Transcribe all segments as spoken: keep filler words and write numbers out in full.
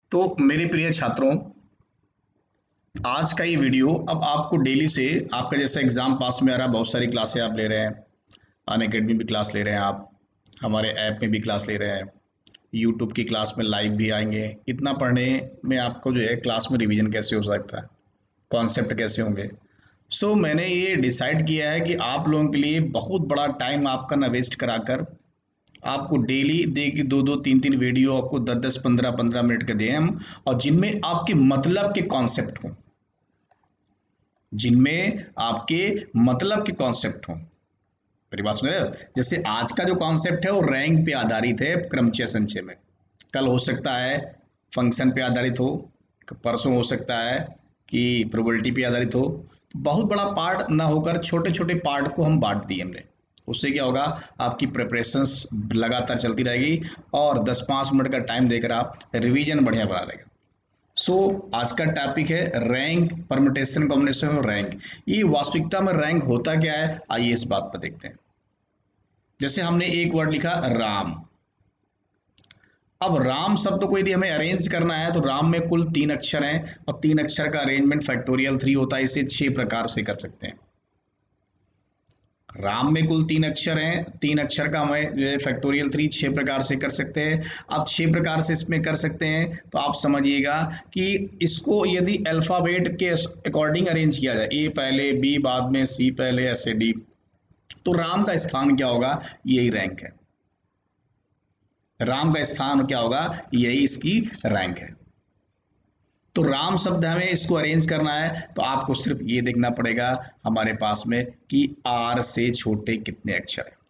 तो मेरे प्रिय छात्रों, आज का ये वीडियो अब आपको डेली से आपका जैसा एग्जाम पास में आ रहा है, बहुत सारी क्लासें आप ले रहे हैं। अनअकैडमी भी क्लास ले रहे हैं, आप हमारे ऐप में भी क्लास ले रहे हैं, यूट्यूब की क्लास में लाइव भी आएंगे। इतना पढ़ने में आपको जो है क्लास में रिवीजन कैसे हो सकता है, कॉन्सेप्ट कैसे होंगे। सो so, मैंने ये डिसाइड किया है कि आप लोगों के लिए बहुत बड़ा टाइम आपका ना वेस्ट कराकर आपको डेली दे कि दो दो तीन तीन वीडियो आपको दस दस पंद्रह पंद्रह मिनट के दें हम, और जिनमें आपके मतलब के कॉन्सेप्ट हों, जिनमें आपके मतलब के कॉन्सेप्ट हों। मेरी बात सुन रहे हो? जैसे आज का जो कॉन्सेप्ट है वो रैंक पे आधारित है, क्रमचय संचय में। कल हो सकता है फंक्शन पे आधारित हो, परसों हो सकता है कि प्रोबेबिलिटी पे आधारित हो। तो बहुत बड़ा पार्ट ना होकर छोटे छोटे पार्ट को हम बांट दिए हमने। उससे क्या होगा, आपकी प्रिपरेशंस लगातार चलती रहेगी और दस पाँच मिनट का टाइम देकर आप रिवीजन बढ़िया बना रहेगा। सो so, आज का टॉपिक है रैंक, परमुटेशन, कॉम्बिनेशन और रैंक। ये वास्तविकता में रैंक होता क्या है, आइए इस बात पर देखते हैं। जैसे हमने एक वर्ड लिखा राम। अब राम शब्द को यदि हमें अरेंज करना है तो राम में कुल तीन अक्षर हैं और तीन अक्षर का अरेंजमेंट फैक्टोरियल थ्री होता है। इसे छह प्रकार से कर सकते हैं। राम में कुल तीन अक्षर हैं, तीन अक्षर का हमें जो है फैक्टोरियल थ्री छह प्रकार से कर सकते हैं। अब छह प्रकार से इसमें कर सकते हैं तो आप समझिएगा कि इसको यदि अल्फाबेट के अकॉर्डिंग अरेंज किया जाए, ए पहले, बी बाद में, सी पहले, ऐसे डी, तो राम का स्थान क्या होगा, यही रैंक है। राम का स्थान क्या होगा, यही इसकी रैंक है। तो राम शब्द हमें इसको अरेंज करना है तो आपको सिर्फ ये देखना पड़ेगा हमारे पास में कि आर से छोटे कितने अक्षर हैं।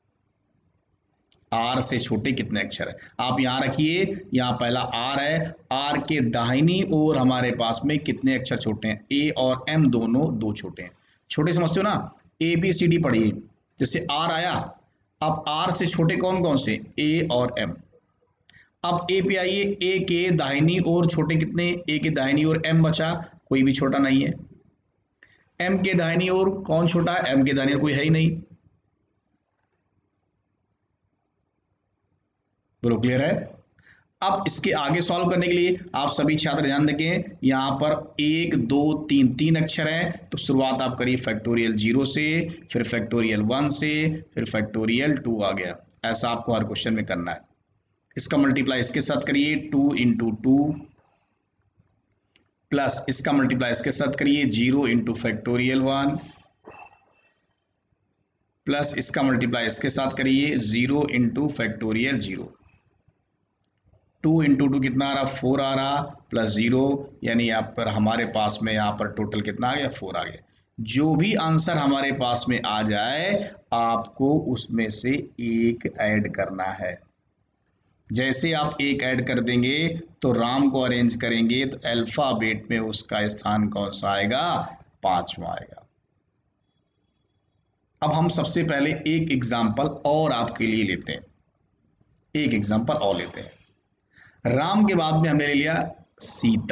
आर से छोटे कितने अक्षर है, आप यहां रखिए। यहां पहला आर है, आर के दाहिनी ओर हमारे पास में कितने अक्षर छोटे हैं, ए और एम दोनों दो छोटे हैं। छोटे समझते हो ना, ए बी सी डी पढ़िए। जैसे आर आया, अब आर से छोटे कौन कौन से, ए और एम। अब ए पे आइए, ए के दाहिनी ओर छोटे कितने, ए के दाहिनी ओर एम बचा, कोई भी छोटा नहीं है। एम के दाहिनी ओर कौन छोटा है, एम के दाहिनी ओर कोई है ही नहीं। बोलो क्लियर है? अब इसके आगे सॉल्व करने के लिए आप सभी छात्र ध्यान रखें, यहां पर एक दो तीन तीन अक्षर हैं तो शुरुआत आप करिए फैक्टोरियल जीरो से, फिर फैक्टोरियल वन से, फिर फैक्टोरियल टू आ गया। ऐसा आपको हर क्वेश्चन में करना है। इसका मल्टीप्लाई इसके साथ करिए, टू इंटू टू, प्लस इसका मल्टीप्लाई इसके साथ करिए, zero into factorial one, plus इसका मल्टीप्लाई इसके साथ करिए, zero into factorial zero. Two into two कितना आ रहा, फोर आ रहा, प्लस जीरो, यानी यहाँ पर हमारे पास में यहाँ पर टोटल कितना आ गया, फोर आ गया। जो भी आंसर हमारे पास में आ जाए आपको उसमें से एक ऐड करना है। जैसे आप एक ऐड कर देंगे तो राम को अरेंज करेंगे तो अल्फाबेट में उसका स्थान कौन सा आएगा, पांचवा आएगा। अब हम सबसे पहले एक एग्जाम्पल और आपके लिए लेते हैं, एक एग्जाम्पल और लेते हैं। राम के बाद में हमने ले लिया सीता।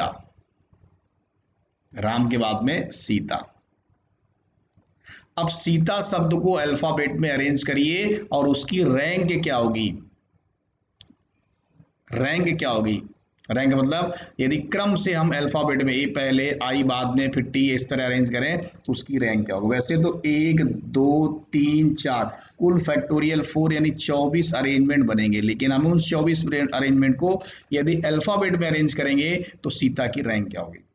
राम के बाद में सीता। अब सीता शब्द को अल्फाबेट में अरेंज करिए और उसकी रैंक क्या होगी, रैंक क्या होगी, रैंक मतलब यदि क्रम से हम अल्फाबेट में ए पहले, आई बाद में, फिर टी, इस तरह अरेंज करें तो उसकी रैंक क्या होगी। वैसे तो एक दो तीन चार कुल फैक्टोरियल फोर यानी चौबीस अरेंजमेंट बनेंगे, लेकिन हम उन चौबीस अरेंजमेंट को यदि अल्फाबेट में अरेंज करेंगे तो सीता की रैंक क्या होगी।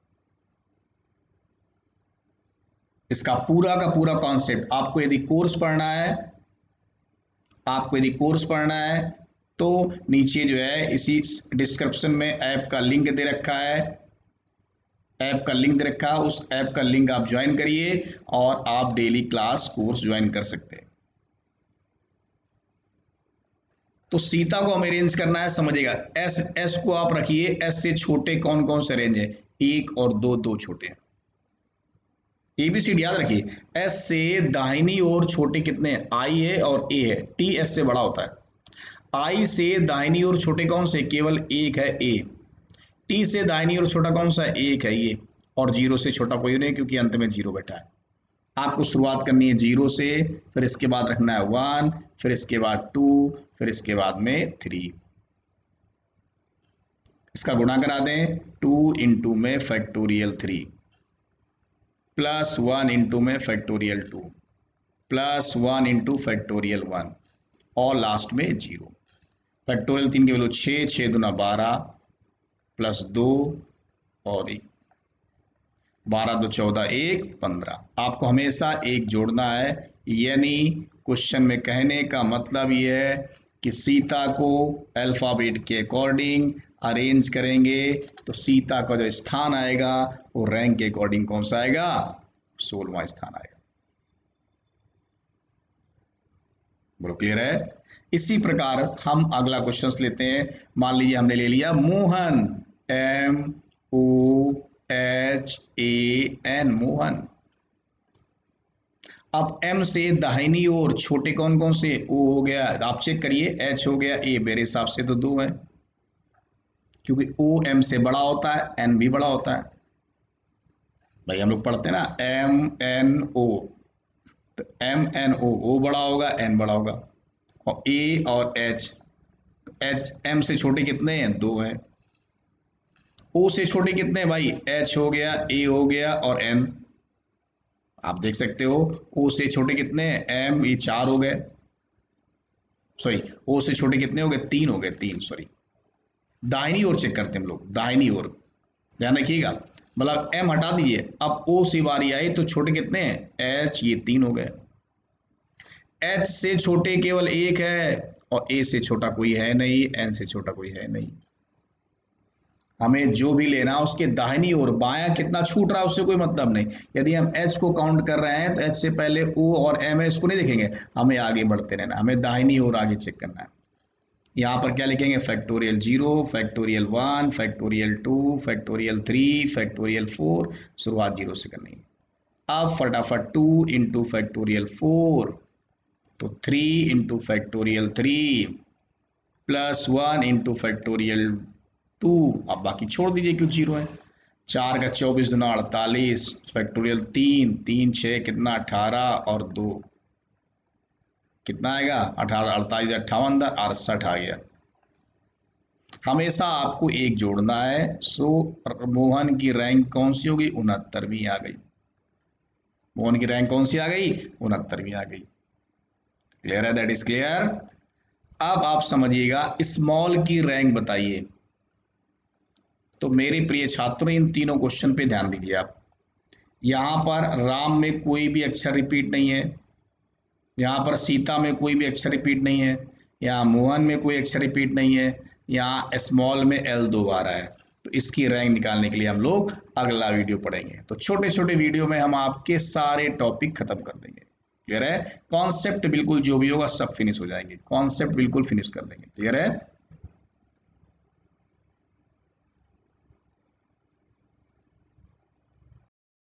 इसका पूरा का पूरा कॉन्सेप्ट आपको यदि कोर्स पढ़ना है, आपको यदि कोर्स पढ़ना है तो नीचे जो है इसी डिस्क्रिप्शन में ऐप का लिंक दे रखा है, ऐप का लिंक दे रखा है, उस ऐप का लिंक आप ज्वाइन करिए और आप डेली क्लास कोर्स ज्वाइन कर सकते हैं। तो सीता को हम अरेंज करना है, समझिएगा। एस एस को आप रखिए, एस से छोटे कौन कौन से रेंज है, एक और दो, दो छोटे हैं। एबीसीडी याद रखिए, एस से दाहिनी ओर छोटे कितने हैं, आई है और ए है, टी एस से बड़ा होता है। आई से दाहिनी ओर छोटे कौन से, केवल एक है, ए। टी से दाहिनी ओर छोटा कौन सा है, एक है ये, और जीरो से छोटा कोई नहीं क्योंकि अंत में जीरो बैठा है। आपको शुरुआत करनी है जीरो से, फिर इसके बाद रखना है वन, फिर इसके बाद टू, फिर इसके बाद में थ्री। इसका गुणा करा दें, टू इंटू में factorial three plus one into में factorial two plus one into factorial one और लास्ट में जीरो। फैक्टोरियल तीन की वैल्यू छः, छः दुना बारह प्लस दो और एक, बारह दो चौदह, एक पंद्रह। आपको हमेशा एक जोड़ना है, यानी क्वेश्चन में कहने का मतलब ये है कि सीता को अल्फाबेट के अकॉर्डिंग अरेंज करेंगे तो सीता का जो स्थान आएगा वो रैंक के अकॉर्डिंग कौन सा आएगा, सोलहवां स्थान आएगा। बोलो क्लियर है। इसी प्रकार हम अगला क्वेश्चन लेते हैं। मान लीजिए हमने ले लिया Mohan, M O H A N, Mohan. अब एम से दाहिनी ओर छोटे कौन कौन से, ओ हो गया, आप चेक करिए, एच हो गया, ए मेरे हिसाब से तो दो है, क्योंकि ओ एम से बड़ा होता है, एन भी बड़ा होता है। भाई हम लोग पढ़ते हैं ना एम एन ओ, तो एम एन ओ, ओ बड़ा होगा, एन बड़ा होगा। और ए और एच, एच एम से छोटे कितने हैं, दो हैं। ओ से छोटे कितने हैं भाई, एच हो गया, ए हो गया और एन। आप देख सकते हो ओ से छोटे कितने हैं, एम, ये चार हो गए, सॉरी ओ से छोटे कितने हो गए, तीन हो गए, तीन सॉरी। दाहिनी ओर चेक करते हैं हम लोग, दाहिनी ओर ध्यान रखिएगा, मतलब एम हटा दीजिए, अब ओ से बारी आई तो छोटे कितने हैं, एच, ये तीन हो गए। एच से छोटे केवल एक है और ए से छोटा कोई है नहीं, एन से छोटा कोई है नहीं। हमें जो भी लेना उसके दाहिनी ओर, बायां कितना छूट रहा है उससे कोई मतलब नहीं। यदि हम एच को काउंट कर रहे हैं तो एच से पहले ओ और एम है, इसको नहीं देखेंगे, हमें आगे बढ़ते रहना, हमें दाहिनी ओर आगे चेक करना है। यहाँ पर क्या लिखेंगे, factorial zero, factorial one, factorial two, factorial three, factorial four, शुरुआत जीरो से करनी है। अब फटाफट टू इंटू फैक्टोरियल फोर, तो three into factorial three plus one into factorial two, अब बाकी छोड़ दीजिए क्यों जीरो है। चार का चौबीस दुना अड़तालीस, फैक्टोरियल तीन, तीन छः कितना अठारह और दो कितना आएगा, अठारह, अड़तालीस अट्ठावन, अड़सठ आ गया। हमेशा आपको एक जोड़ना है। सो मोहन की रैंक कौन सी होगी, उनहत्तरवीं आ गई। मोहन की रैंक कौन सी आ गई, उनहत्तरवीं आ गई। क्लियर है, दैट इज क्लियर। अब आप समझिएगा स्मॉल की रैंक बताइए। तो मेरे प्रिय छात्रों इन तीनों क्वेश्चन पे ध्यान दीजिए आप। यहाँ पर राम में कोई भी अक्षर रिपीट नहीं है, यहाँ पर सीता में कोई भी अक्षर रिपीट नहीं है, यहाँ मोहन में कोई अक्षर रिपीट नहीं है, यहाँ स्मॉल में एल दो बार है। तो इसकी रैंक निकालने के लिए हम लोग अगला वीडियो पढ़ेंगे। तो छोटे छोटे वीडियो में हम आपके सारे टॉपिक खत्म कर देंगे। क्लियर है, कॉन्सेप्ट बिल्कुल जो भी होगा सब फिनिश हो जाएंगे, कॉन्सेप्ट बिल्कुल फिनिश कर देंगे। क्लियर है।